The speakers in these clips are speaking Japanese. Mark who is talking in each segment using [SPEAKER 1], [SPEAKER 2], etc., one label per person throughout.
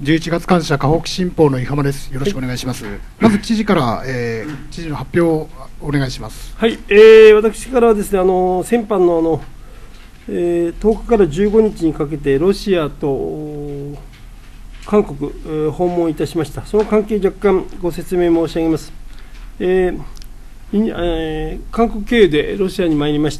[SPEAKER 1] 11月監査河北新報の伊浜です。よろしくお願いします。まず知事から、知事の発表をお願いします。
[SPEAKER 2] はい、私からはですね、先般の10日から15日にかけてロシアと韓国訪問いたしました。その関係若干ご説明申し上げます。韓国経由でロシアに参りまして、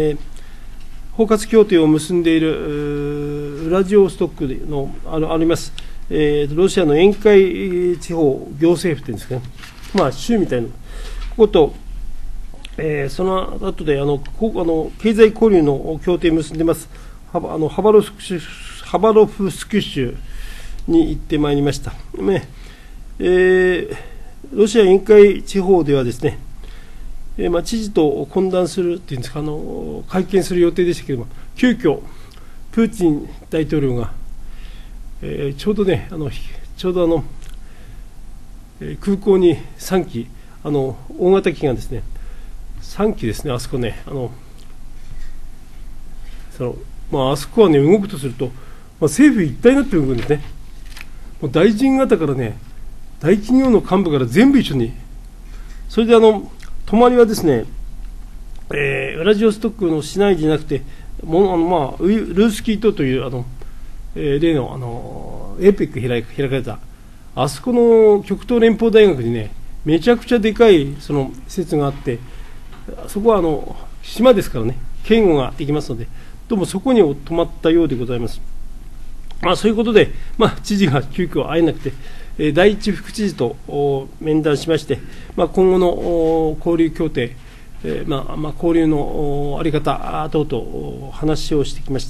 [SPEAKER 2] 包括協定を結んでいるウラジオストックのあります、ロシアの沿海地方行政府というんですかね、州みたいなここと、その後で経済交流の協定を結んでいますハバロフスク州に行ってまいりました。ロシア沿海地方ではですね、知事と懇談するっていうんですか、会見する予定でしたけれども、急遽プーチン大統領が、ちょうど空港に3機、大型機がですね、3機ですね、あそこね、あそこはね、動くとすると、政府一体になって動くんですね。もう大臣方からね、大企業の幹部から全部一緒に、それで泊まりはですね、ウラジオストックの市内じゃなくて、ルースキー島という例のAPEC 開かれた、あそこの極東連邦大学にね、めちゃくちゃでかいその施設があって、そこは島ですからね、警護ができますので、どうもそこに泊まったようでございます。そういうことで、知事が急遽会えなくて、第一副知事と面談しまして、今後の交流協定、交流の在り方等々話をしてきました。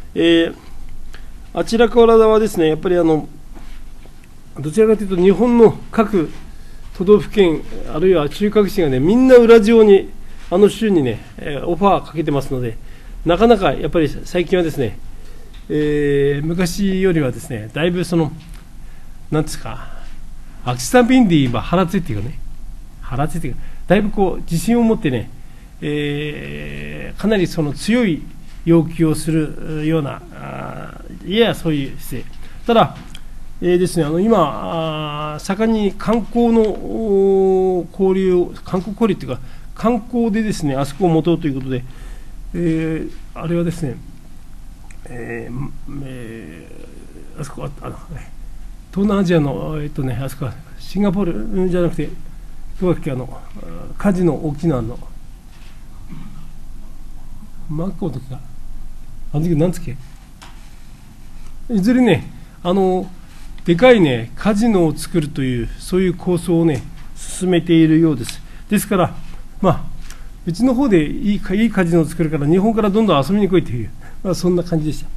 [SPEAKER 2] あちらからはですね、やっぱりどちらかというと日本の各都道府県あるいは中核市がね、みんなウラジオに州にねオファーかけてますので、なかなかやっぱり最近はですね、昔よりはですね、だいぶなんですか、秋田便で今腹ついていくね、だいぶ自信を持ってね、かなり強い要求をするような、そういう姿勢。ただ、ですね、今、盛んに観光の交流というか、観光でですね、あそこを持とうということで、あれはですね、あそこ東南アジアの、あそこはシンガポールじゃなくて、どうだっけ、カジノ大きなマッコとか、時なんつっけ、いずれね、でかいね、カジノを作るという、そういう構想をね、進めているようです。ですから、うちの方でいいカジノを作るから、日本からどんどん遊びに来いという、そんな感じでした。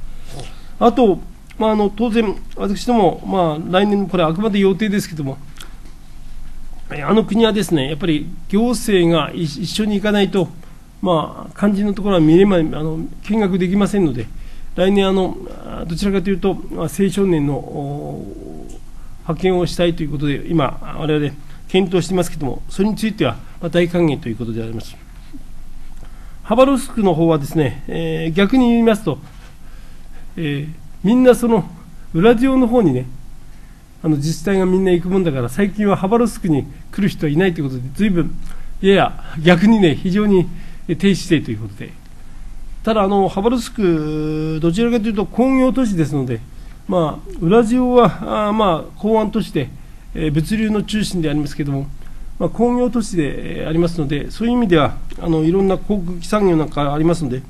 [SPEAKER 2] あと、当然、私ども、来年、これ、あくまで予定ですけども、国はですね、やっぱり行政が一緒に行かないと、肝心のところは見見学できませんので、来年、どちらかというと、青少年の派遣をしたいということで、今、我々検討していますけれども、それについては大歓迎ということであります。ハバロフスクの方はですね、逆に言いますと、みんなウラジオの方にね、自治体がみんな行くもんだから、最近はハバロフスクに来る人はいないということで、随分、逆にね、非常に低姿勢ということで、ただ、ハバロフスク、どちらかというと工業都市ですので、ウラジオは港湾都市で、物流の中心でありますけれども、工業都市でありますので、そういう意味では、いろんな航空機産業なんかありますので、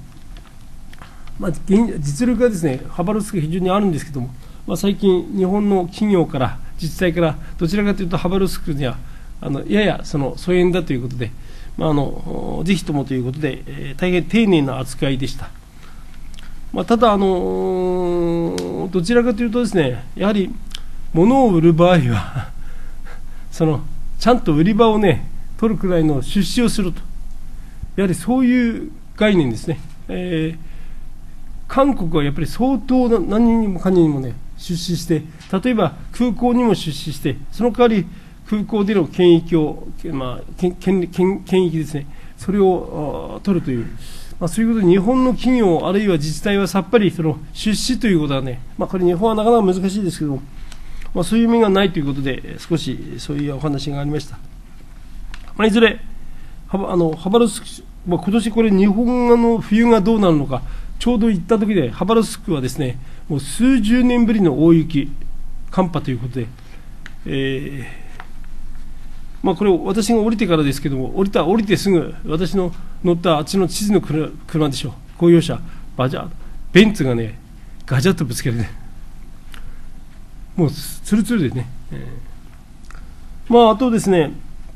[SPEAKER 2] 実力がですね、ハバロフスク非常にあるんですけども、最近、日本の企業から、自治体から、どちらかというとハバロフスクには、やや疎遠だということで、ぜひともということで、大変丁寧な扱いでした。ただ、どちらかというとですね、やはり物を売る場合はちゃんと売り場をね、取るくらいの出資をすると、やはりそういう概念ですね。韓国はやっぱり相当な何人にもかにもね、出資して、例えば空港にも出資して、その代わり空港での権益を、権益ですね、それを取るという、そういうことで日本の企業、あるいは自治体はさっぱり出資ということはね、これ日本はなかなか難しいですけども、 そういう意味がないということで、少しそういうお話がありました。いずれ、ハバルスク、今年これ、日本の冬がどうなるのか、ちょうど行った時で、ハバルスクはですね、もう数十年ぶりの大雪、寒波ということで、これ、私が降りてからですけども、降りてすぐ、私の乗ったあっちの地図の車でしょう、公用車、ベンツがね、ガチャッとぶつけてね、もうツルツルでね、あとですね、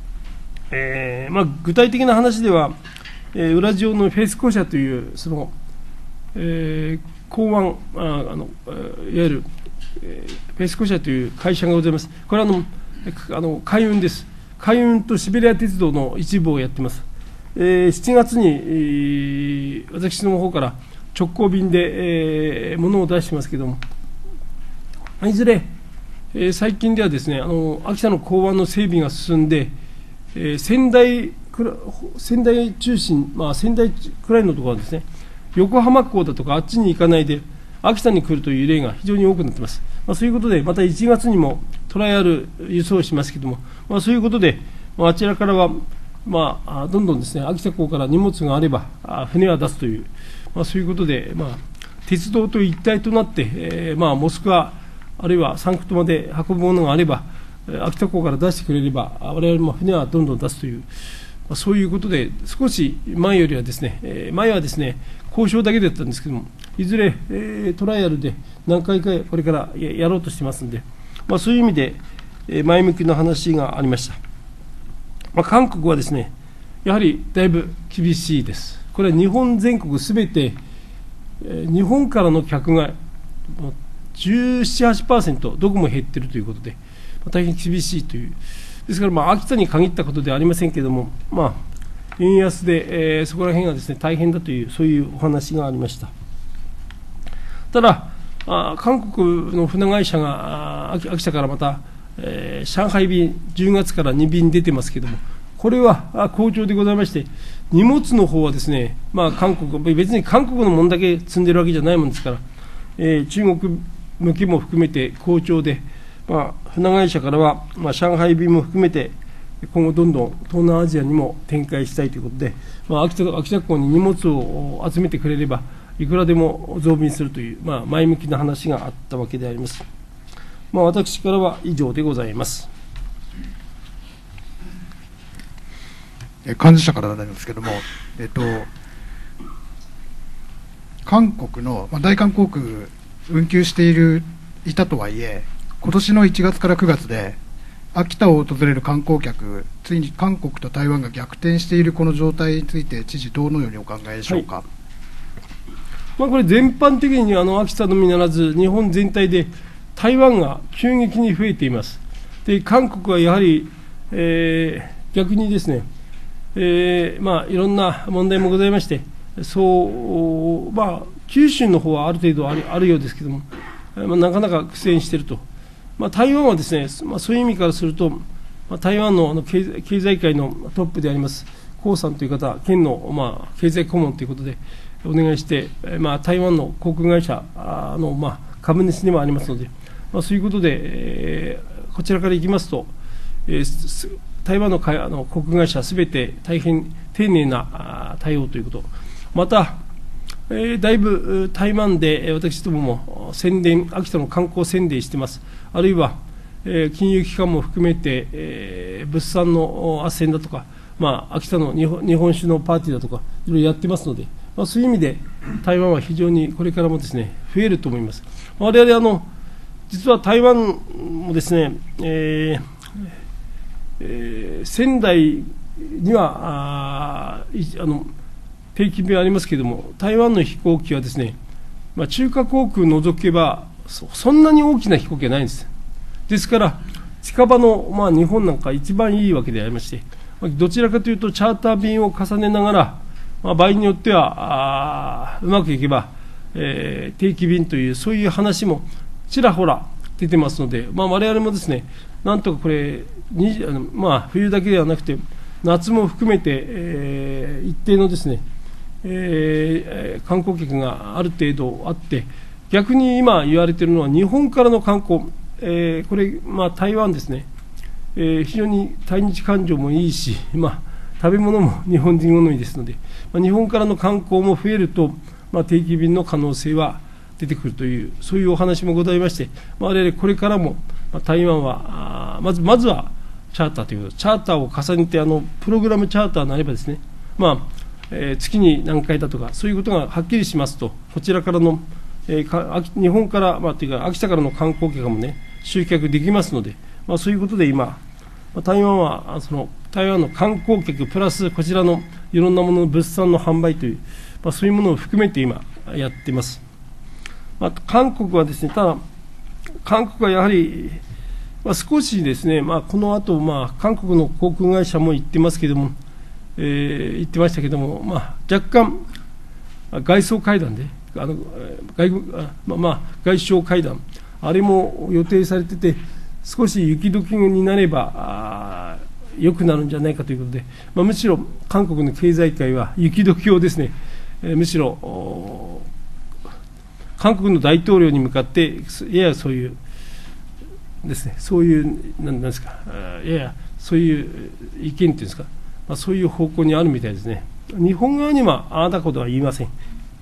[SPEAKER 2] 具体的な話では、ウラジオのフェイス公社という、その、港湾、いわゆる、フェイス公社という会社がございます。これは海運です。海運とシベリア鉄道の一部をやっています。7月に、私の方から直行便で、物を出してますけれども、いずれ、最近ではですね、秋田の港湾の整備が進んで、仙台中心、仙台くらいのところはですね、横浜港だとかあっちに行かないで、秋田に来るという例が非常に多くなっています。そういうことで、また1月にもトライアル輸送をしますけれども、そういうことで、あちらからは、どんどんですね、秋田港から荷物があれば、船は出すという、そういうことで、鉄道と一体となって、モスクワ、あるいはサンクトまで運ぶものがあれば、秋田港から出してくれれば、我々も船はどんどん出すという、そういうことで、少し前よりはですね、前はですね、交渉だけだったんですけども、いずれ、トライアルで何回かこれからやろうとしてますんで、そういう意味で、前向きな話がありました。韓国はですね、やはりだいぶ厳しいです。これは日本全国すべて、日本からの客が17、8%、どこも減っているということで、大変厳しいという、ですから、秋田に限ったことではありませんけれども、円安で、そこら辺がですね、大変だという、そういうお話がありました。ただ、韓国の船会社が秋田からまた、上海便、10月から2便出てますけれども、これは好調でございまして、荷物の方はですね、別に韓国のものだけ積んでるわけじゃないもんですから、中国向きも含めて好調で、船会社からは、上海便も含めて、今後どんどん東南アジアにも展開したいということで、秋田港に荷物を集めてくれれば、いくらでも増便するという、前向きな話があったわけであります。私からは以上でございます。
[SPEAKER 1] 幹事社からなんですけれども、韓国の、大韓航空、運休していたとはいえ、今年の1月から9月で、秋田を訪れる観光客、ついに韓国と台湾が逆転しているこの状態について、知事、どのようにお考えでしょうか。
[SPEAKER 2] これ、全般的に秋田のみならず、日本全体で台湾が急激に増えています。で、韓国はやはり、逆にですね、いろんな問題もございまして、九州の方はある程度あるようですけれども、なかなか苦戦していると。台湾はですね、そういう意味からすると、台湾の経済界のトップであります、江さんという方、県の経済顧問ということでお願いして、台湾の航空会社の株主でもありますので、そういうことで、こちらからいきますと、台湾の航空会社すべて大変丁寧な対応ということ、また、だいぶ台湾で私どもも秋田の観光宣伝しています。あるいは、金融機関も含めて、物産の斡旋だとか、秋田の日本酒のパーティーだとか、いろいろやってますので、そういう意味で台湾は非常にこれからもですね、増えると思います。我々実は台湾もですね、仙台には定期便ありますけれども、台湾の飛行機はですね、中華航空を除けば、そんなに大きな飛行機はないんです。ですから、近場の、日本なんか一番いいわけでありまして、どちらかというと、チャーター便を重ねながら、場合によっては、うまくいけば、定期便という、そういう話もちらほら出てますので、我々もですね、なんとかこれ、冬だけではなくて、夏も含めて、一定のですね、観光客がある程度あって、逆に今言われているのは、日本からの観光、 これ、台湾ですね、非常に対日感情もいいし、食べ物も日本人好みですので、日本からの観光も増えると、定期便の可能性は出てくるという、そういうお話もございまして、我々これからも、台湾はまずはチャーターということ、チャーターを重ねて、プログラムチャーターになればですね、月に何回だとか、そういうことがはっきりしますと、こちらからの、日本から、というか、秋田からの観光客もね、集客できますので、そういうことで今、台湾は台湾の観光客プラスこちらのいろんなものの物産の販売という、そういうものを含めて今やっています。韓国はですね、ただ韓国はやはり、少しですね、この後、韓国の航空会社も言ってますけれども、言ってましたけれども、若干外相会談で外相会談、あれも予定されてて、少し雪解けになれば良くなるんじゃないかということで、むしろ韓国の経済界は雪解けをですね、むしろ韓国の大統領に向かってややそういうですね、そういうなんですか、ややそういう意見というんですか、そういう方向にあるみたいですね。日本側にはああだことは言いません。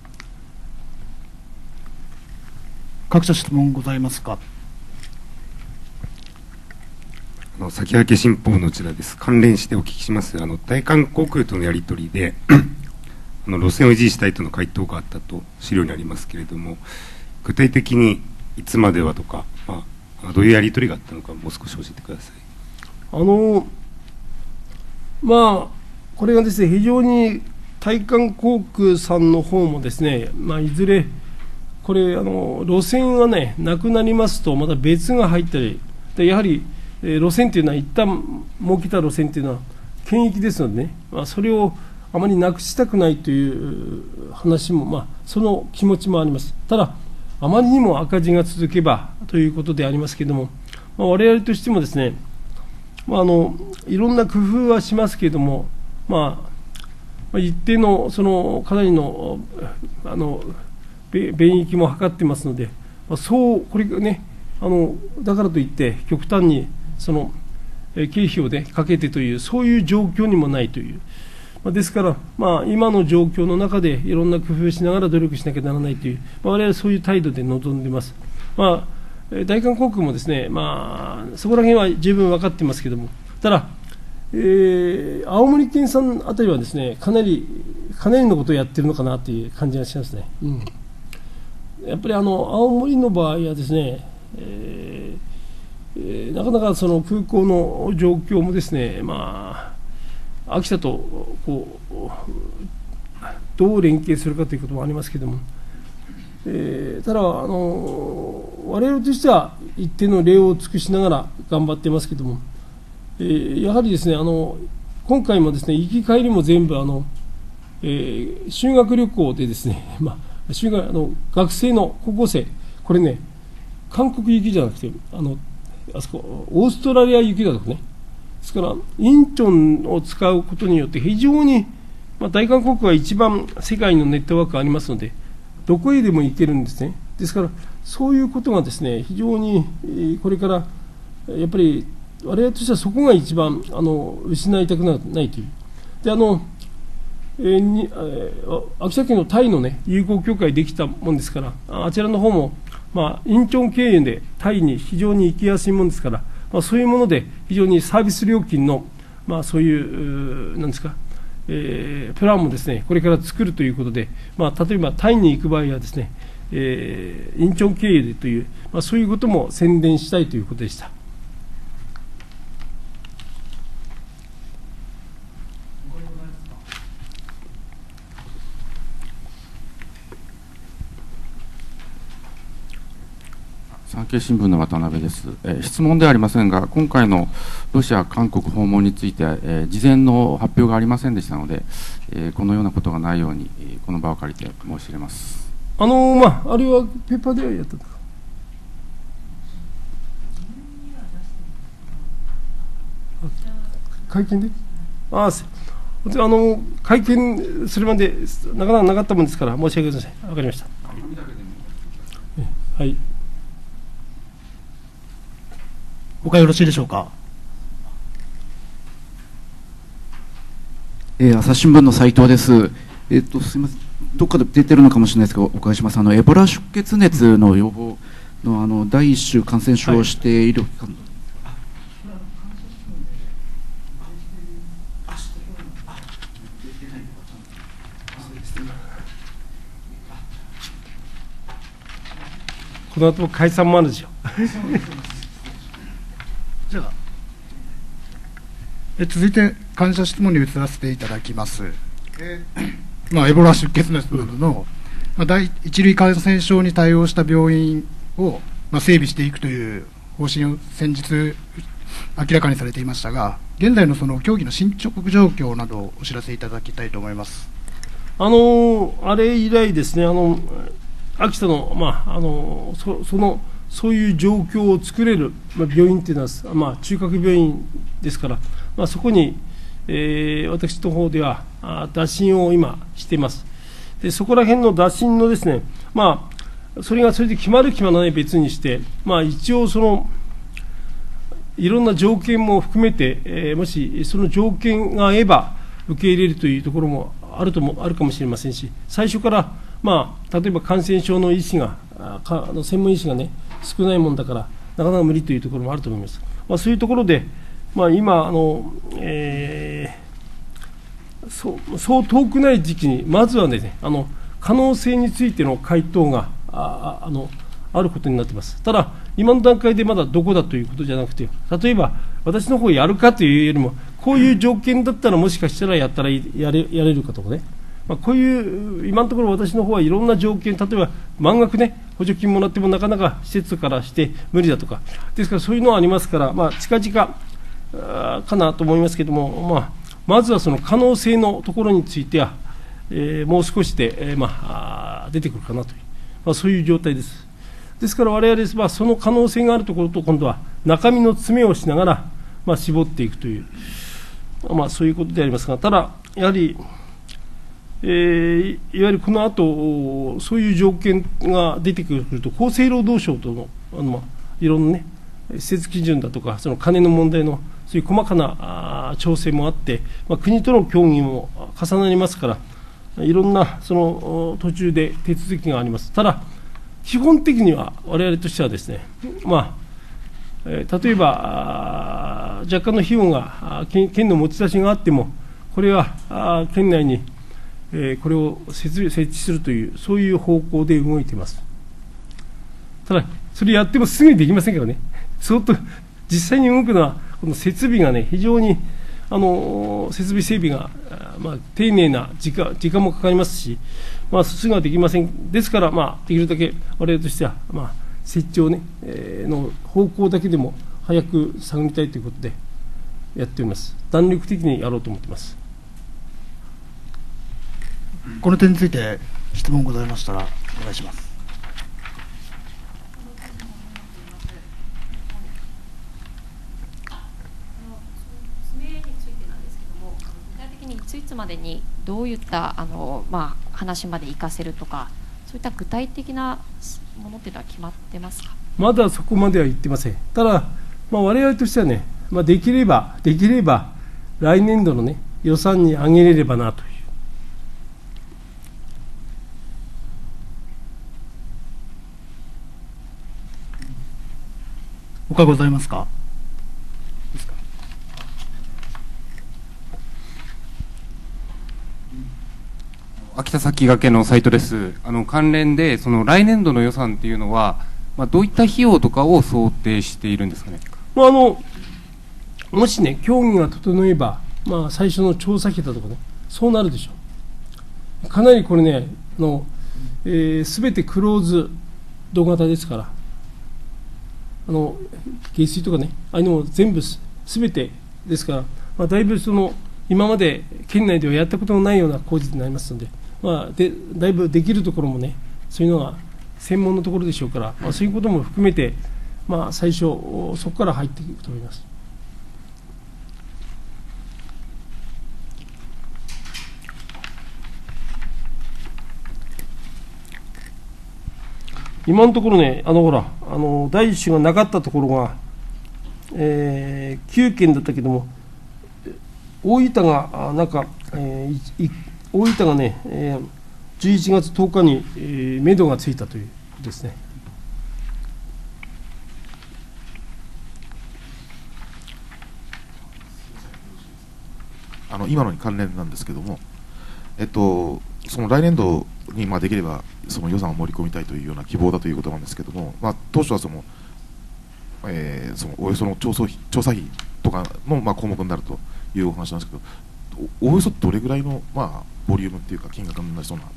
[SPEAKER 1] 各社質問ございますか。
[SPEAKER 3] 先駆け新報のこちらです。関連してお聞きします。大韓航空とのやり取りで路線を維持したいとの回答があったと資料にありますけれども、具体的にいつまではとか、どういうやり取りがあったのか、もう少し教えてください。
[SPEAKER 2] これがですね、非常に大韓航空さんの方もですね、いずれこれ路線はねなくなりますと、また別が入ったりで、やはり路線というのは一旦設けた路線というのは権益ですのでね、それをあまりなくしたくないという話も、その気持ちもあります。ただあまりにも赤字が続けばということでありますけれども、我々としてもですね、いろんな工夫はしますけれども、一定のかなりの便益も図ってますので、これがね、だからといって極端に経費を、かけてという、そういう状況にもないという、ですから、今の状況の中でいろんな工夫をしながら努力しなきゃならないという、我々はそういう態度で臨んでいます。大韓航空もですね、そこら辺は十分分かっていますけれども、ただ、青森県さんあたりはですね、かなりのことをやってるのかなという感じがしますね。やっぱり青森の場合はですね、なかなか空港の状況もですね、秋田とどう連携するかということもありますけれども、ただ我々としては一定の礼を尽くしながら頑張っていますけれども、やはりですね、今回もですね、行き帰りも全部修学旅行でですね、学生の高校生、これね、韓国行きじゃなくてあそこオーストラリア行きだとかね、ですからインチョンを使うことによって非常に、大韓航空は一番世界のネットワークがありますので、どこへでも行けるんですね。ですからそういうことがですね、非常にこれからやっぱり我々としてはそこが一番失いたくないという。で秋田県のタイの、友好協会できたもんですから、あちらの方も、インチョン経由でタイに非常に行きやすいもんですから、そういうもので非常にサービス料金の、そういうなんですか、プランもですね、これから作るということで、例えばタイに行く場合はですね、インチョン経由でという、そういうことも宣伝したいということでした。
[SPEAKER 4] 産経新聞の渡辺です。質問ではありませんが、今回のロシア、韓国訪問について、事前の発表がありませんでしたので、このようなことがないように、この場を借りて申し入れます。
[SPEAKER 2] あれはペーパーではやったのか。会見で会見するまでなかなかなかったもんですから、申し訳ございません。わかりました。はい。
[SPEAKER 1] 他よろしいでしょうか。
[SPEAKER 5] 朝日新聞の斉藤です。すみません、どっかで出てるのかもしれないですけど、お伺いします。エボラ出血熱の予防の第一種感染症をして医療機関、
[SPEAKER 2] この後も解散もあるでしょ
[SPEAKER 1] じゃあ続いて感謝質問に移らせていただきます。エボラ出血熱などの、第一類感染症に対応した病院を、整備していくという方針を先日明らかにされていましたが、現在のその協議の進捗状況などをお知らせいただきたいと思います。
[SPEAKER 2] あれ以来ですね、秋田の、そういう状況を作れる、病院というのは、中核病院ですから、そこに、私の方では打診を今しています。でそこら辺の打診のですね、それがそれで決まる決まらない別にして、一応いろんな条件も含めて、もしその条件が合えば受け入れるというところもあるかもしれませんし、最初から、例えば感染症の医師が専門医師がね少ないもんだからなかなか無理というところもあると思います。そういうところで、今そう遠くない時期にまずはね、可能性についての回答があることになっています。ただ今の段階でまだどこだということじゃなくて、例えば私の方やるかというよりも、こういう条件だったらもしかしたらやれるかとかね、こういう今のところ私の方はいろんな条件、例えば満額ね補助金もらってもなかなか施設からして無理だとかですから、そういうのはありますから、近々かなと思いますけれども、まずはその可能性のところについては、もう少しで、出てくるかなという、そういう状態です。ですから我々はその可能性があるところと、今度は中身の詰めをしながら、絞っていくという、そういうことでありますが、ただやはり、いわゆるこの後そういう条件が出てくると、厚生労働省とのいろんなね施設基準だとか、その金の問題のそういう細かな調整もあって、国との協議も重なりますから、いろんなその途中で手続きがあります。ただ基本的には我々としてはですね、例えば若干の費用が県の持ち出しがあっても、これは県内にこれを設置するという、そういう方向で動いています。ただそれやってもすぐにできませんからね、相当実際に動くのはこの設備がね、非常に設備整備が、丁寧な時間もかかりますし、すぐはできません。ですから、できるだけ我々としては、設置をね、の方向だけでも早く探りたいということでやっております。弾力的にやろうと思っています。
[SPEAKER 1] この点について質問ございましたらお願いします。
[SPEAKER 6] いつまでにどういった話まで活かせるとか、そういった具体的なものっていうのは決まってますか。
[SPEAKER 2] まだそこまでは言ってません。ただ、我々としてはね、できれば来年度のね予算に上げれればなという。
[SPEAKER 1] 他ございますか。
[SPEAKER 3] 秋田先駆けのサイトです。関連でその来年度の予算っていうのは、どういった費用とかを想定しているんですかね。
[SPEAKER 2] もしね協議が整えば、最初の調査費だとかね、そうなるでしょう。かなりこれね全てクローズド型ですから、下水とかね、ああいうのも全部全てですから、だいぶ今まで県内ではやったことのないような工事になりますので、だいぶできるところもね、そういうのが専門のところでしょうから、そういうことも含めて、最初そこから入っていくと思います。今のところね、第一種がなかったところが 9件だったけども、大分がなんか、大分がね、11月10日に、目処がついたということですね。
[SPEAKER 7] 今のに関連なんですけども、その来年度にできればその予算を盛り込みたいというような希望だということなんですけども、当初はそのおよその調査費とかの項目になるというお話なんですけど、およそどれぐらいのボリュームっていうか金額になりそうな。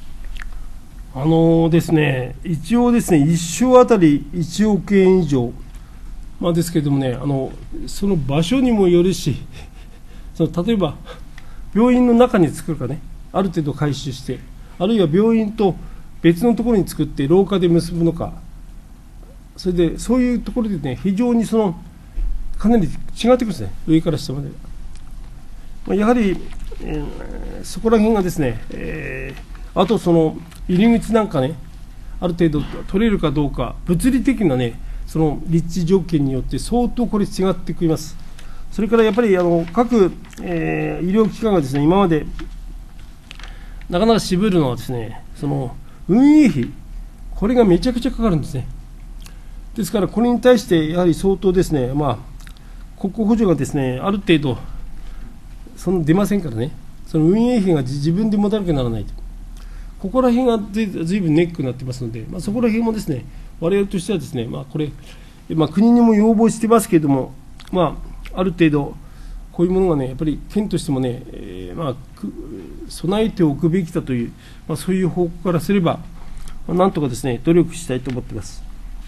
[SPEAKER 2] ですね、一応ですね、1床あたり1億円以上、ですけれどもね、その場所にもよるし、例えば病院の中に作るかね、ある程度回収して、あるいは病院と別のところに作って廊下で結ぶのか、それでそういうところでね、非常にかなり違ってくるんですね、上から下まで。やはり、そこら辺がですね、あと入り口なんかね、ある程度取れるかどうか、物理的なね、立地条件によって相当これ違ってきます。それからやっぱり各、医療機関がですね、今までなかなか渋るのはですね、運営費、これがめちゃくちゃかかるんですね。ですからこれに対してやはり相当ですね、国庫補助がですね、ある程度出ませんからね、運営費が自分で持たなきゃならないと、ここら辺がずいぶんネックになってますので、そこら辺もですね、我々としてはですね、これ、国にも要望してますけれども、ある程度、こういうものがね、やっぱり県としてもね、備えておくべきだという、そういう方向からすれば、なんとかですね、努力したいと思っています。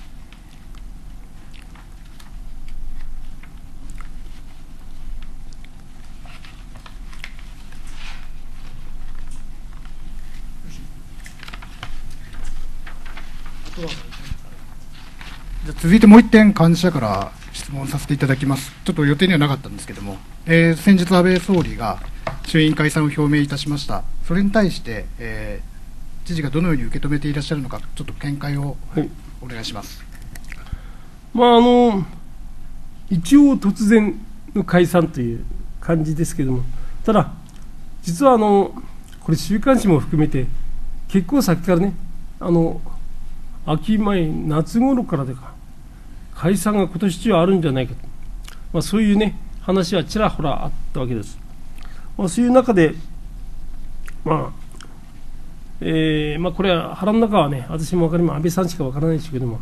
[SPEAKER 1] じゃ続いてもう1点、幹事社から質問させていただきます。ちょっと予定にはなかったんですけれども、先日、安倍総理が衆院解散を表明いたしました。それに対して、知事がどのように受け止めていらっしゃるのか、ちょっと見解をお願いします。
[SPEAKER 2] 一応、突然の解散という感じですけれども、ただ、実はこれ、週刊誌も含めて、結構先からね、秋前、夏頃からでか、解散が今年中あるんじゃないかと、そういうね、話はちらほらあったわけです。そういう中で、これは腹の中はね、私も分かります、安倍さんしか分からないですけども、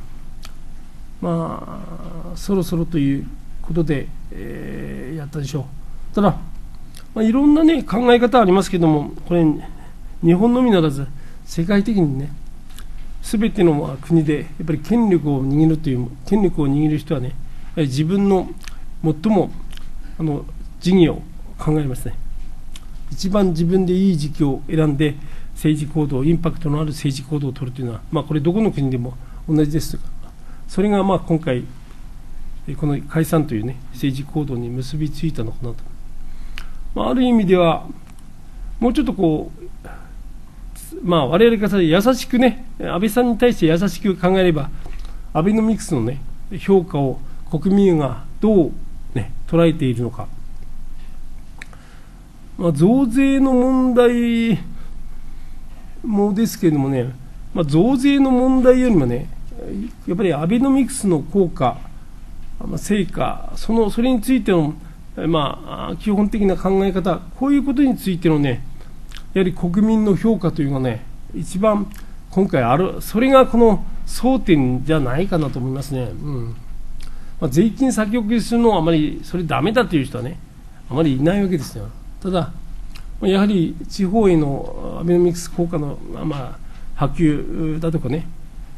[SPEAKER 2] そろそろということで、やったでしょう。ただ、いろんなね、考え方ありますけども、これ、日本のみならず、世界的にね、すべての国でやっぱり権力を握る人はね、自分の最も事業を考えますね。一番自分でいい時期を選んで政治行動、インパクトのある政治行動を取るというのは、これどこの国でも同じですが、それが今回この解散というね、政治行動に結びついたのかなと。ある意味ではもうちょっと我々から優しくね、安倍さんに対して優しく考えれば、アベノミクスのね、評価を国民がどうね、捉えているのか。増税の問題もですけれどもね、増税の問題よりもね、やっぱりアベノミクスの効果、成果、それについての、基本的な考え方、こういうことについてのね、やはり国民の評価というのはね、一番今回ある、それがこの争点じゃないかなと思いますね。税金先送りするのはあまりそれダメだという人はね、あまりいないわけですよ。ただ、やはり地方へのアベノミクス効果の、波及だとかね、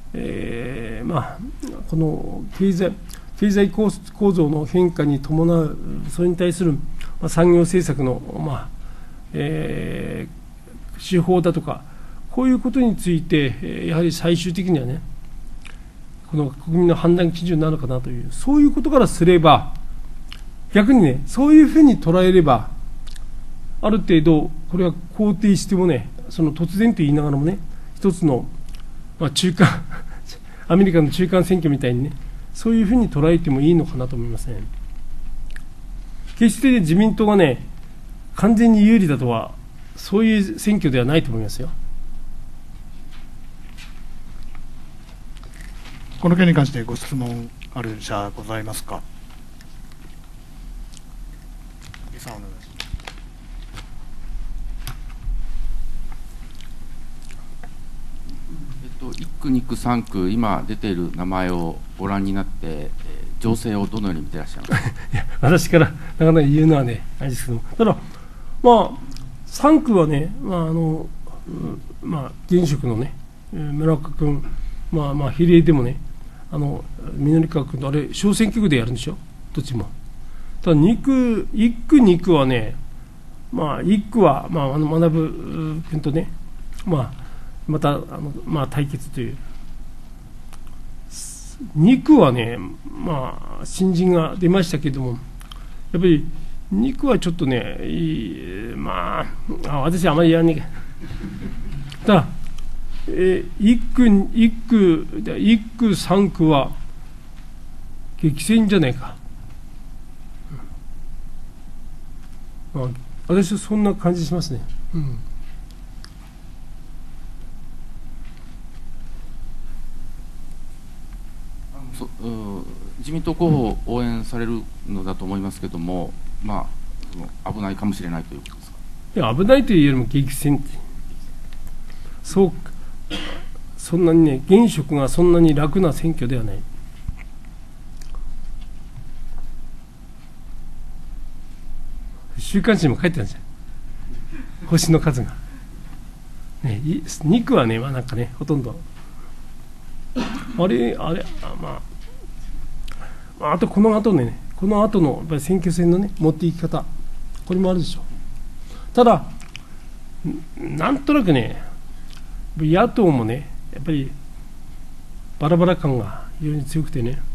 [SPEAKER 2] この経済構造の変化に伴う、それに対する、産業政策の、手法だとか、こういうことについて、やはり最終的にはね、この国民の判断基準なのかなという、そういうことからすれば、逆にね、そういうふうに捉えれば、ある程度、これは肯定してもね、突然と言いながらもね、一つの、アメリカの中間選挙みたいにね、 そういうふうに捉えてもいいのかなと思いますね。決して自民党がね、完全に有利だとは、そういう選挙ではないと思いますよ。
[SPEAKER 1] この件に関してご質問ある者ございますか。さんお願いします。
[SPEAKER 4] 1区、2区、3区、今出ている名前をご覧になって、情勢をどのように見ていらっしゃいますか。
[SPEAKER 2] いや、私からなかなか言うのはね、あれですけども、ただ、3区はね、現職のね、村岡君、比例でもね、緑川君と、あれ、小選挙区でやるんでしょ、どっちも。ただ1区、2区はね、1区は、学君とね、また対決という、2区はね、新人が出ましたけれども、やっぱり2区はちょっとね、私はあまりやらねえただ、1区、3区は激戦じゃないか。私はそんな感じしますね。
[SPEAKER 4] 自民党候補を応援されるのだと思いますけれども、危ないかもしれないということですか。
[SPEAKER 2] いや、危ないというよりも激戦って、そんなにね、現職がそんなに楽な選挙ではない。週刊誌にも書いてあるんですよ、星の数が。2区はね、なんかね、ほとんど。あとこの後のやっぱり選挙戦のね、持っていき方、これもあるでしょう。ただ、なんとなくね、野党もね、やっぱりバラバラ感が非常に強くてね、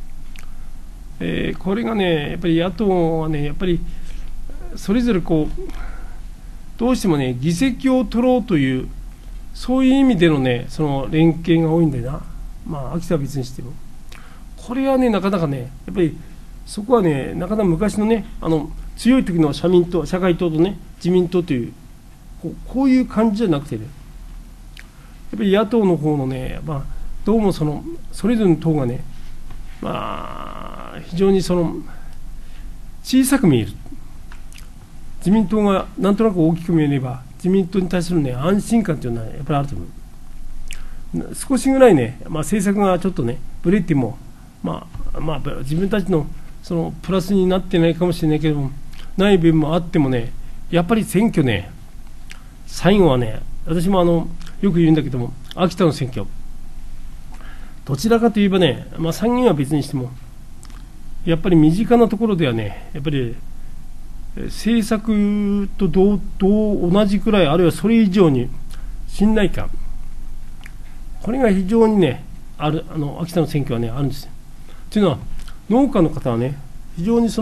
[SPEAKER 2] これがね、やっぱり野党はね、やっぱりそれぞれどうしてもね、議席を取ろうという、そういう意味でのね、その連携が多いんだよな。秋田は別にしても。これはね、なかなかね、やっぱりそこはね、なかなか昔のね、強い時の社会党とね、自民党という、こういう感じじゃなくてね、やっぱり野党の方のね、どうもそれぞれの党がね、非常に小さく見える。自民党がなんとなく大きく見えれば、自民党に対するね、安心感というのはやっぱりあると思う。少しぐらいね、政策がちょっとね、ブレても、自分たちのプラスになってないかもしれないけども、ない部分もあってもね、やっぱり選挙ね、最後はね、私もよく言うんだけども、秋田の選挙、どちらかといえばね、参議院は別にしても、やっぱり身近なところではね、やっぱり政策と同じくらい、あるいはそれ以上に信頼感、これが非常にね、秋田の選挙はね、あるんですよ。というのは、農家の方はね、非常に国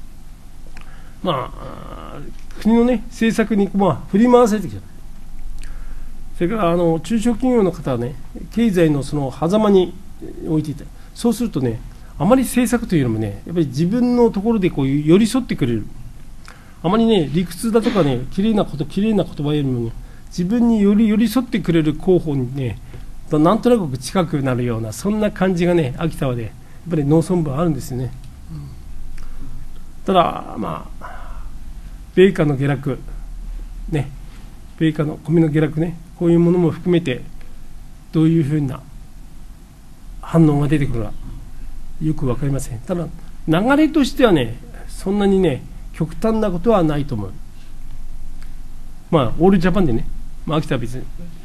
[SPEAKER 2] のね、政策に振り回されてきた。それから中小企業の方はね、経済の狭間に置いていた。そうするとね、あまり政策というよりもね、やっぱり自分のところで寄り添ってくれる。あまりね、理屈だとかね、きれいな言葉よりもね、自分に寄り添ってくれる候補にね、なんとなく近くなるような、そんな感じがね、秋田はね、やっぱり農村部はあるんですよね。ただ、米価の下落、ね、米価の米の下落ね、こういうものも含めて、どういうふうな反応が出てくるか、よく分かりません。ただ、流れとしてはね、そんなにね、極端なことはないと思う。オールジャパンでね、秋田は別に。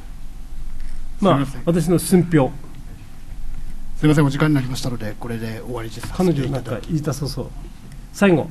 [SPEAKER 2] 私の寸評。
[SPEAKER 1] すみません、お時間になりましたので、これで終わりです。
[SPEAKER 2] 彼女なんか言いたそうそう。最後。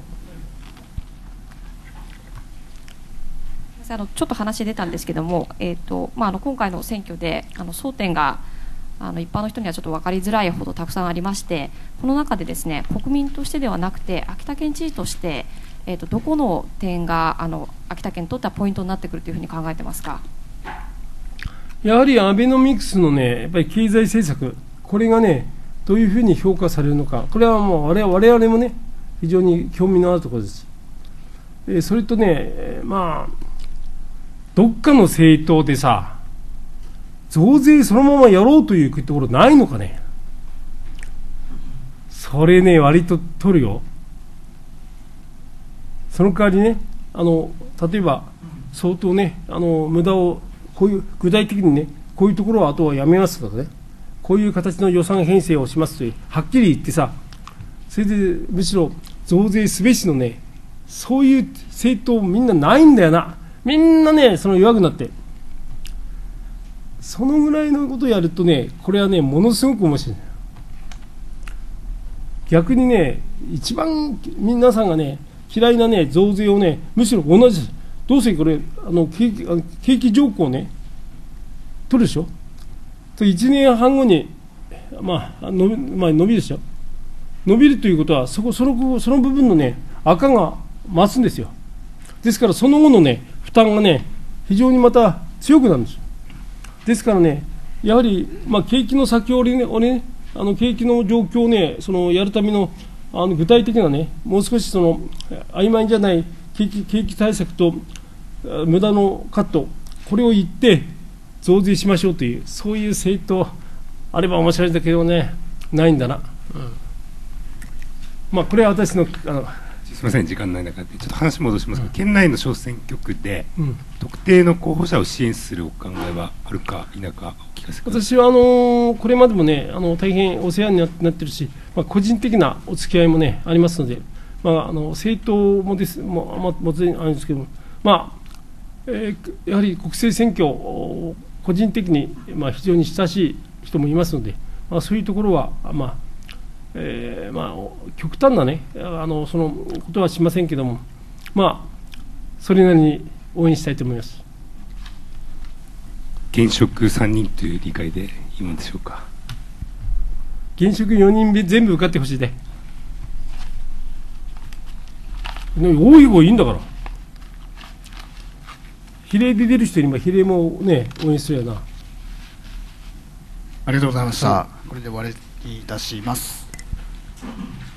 [SPEAKER 6] ちょっと話出たんですけども、今回の選挙で争点が一般の人にはちょっと分かりづらいほどたくさんありまして、この中でですね、国民としてではなくて秋田県知事として、どこの点が秋田県にとってはポイントになってくるというふうに考えてますか。
[SPEAKER 2] やはりアベノミクスのね、やっぱり経済政策、これがね、 どういうふうに評価されるのか、これはもう我々もね、非常に興味のあるところです。それとね、まあ、どっかの政党でさ、増税そのままやろうというところないのかね。それね、割と取るよ。その代わりね、例えば、相当ね、無駄を、こういう、具体的にね、こういうところはあとはやめますとかね、こういう形の予算編成をしますという、はっきり言ってさ、それでむしろ増税すべしのね、そういう政党みんなないんだよな。みんなね、その弱くなって。そのぐらいのことをやるとね、これはね、ものすごく面白い。逆にね、一番皆さんがね、嫌いなね、増税をね、むしろ同じです。どうせこれ、景気条項をね、取るでしょ。1年半後に、伸びるでしょ。伸びるということは、その部分のね、赤が増すんですよ。ですから、その後のね、負担がね、非常にまた強くなるんです。ですからね、やはり、景気の先折りをね、景気の状況をね、やるための、具体的なね、もう少し曖昧じゃない景気対策と無駄のカット、これを言って、増税しましょうという、そういう政党あれば面白いんだけどね、ないんだな。これは私の、
[SPEAKER 3] すみません、時間ない中で、ちょっと話戻しますが、県内の小選挙区で、特定の候補者を支援するお考えはあるか否か、お聞かせください。
[SPEAKER 2] 私はこれまでもね、大変お世話になってるし、個人的なお付き合いもね、ありますので、政党もです、もちろんあるんですけども、やはり国政選挙、個人的に非常に親しい人もいますので、そういうところは、極端なね、そのことはしませんけども、それなりに応援したいと思います。
[SPEAKER 3] 現職3人という理解でいいんでしょうか。
[SPEAKER 2] 現職4人全部受かってほしいで。多い方がいいんだから。比例で出る人に比例もね、応援するよな。
[SPEAKER 1] ありがとうございました。これで終わりにいたします。